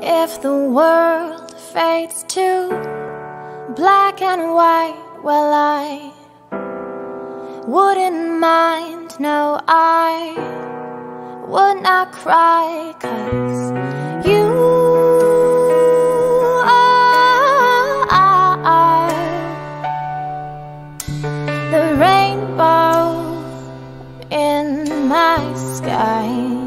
If the world fades to black and white, well, I wouldn't mind, no, I would not cry, 'cause you are the rainbow in my sky.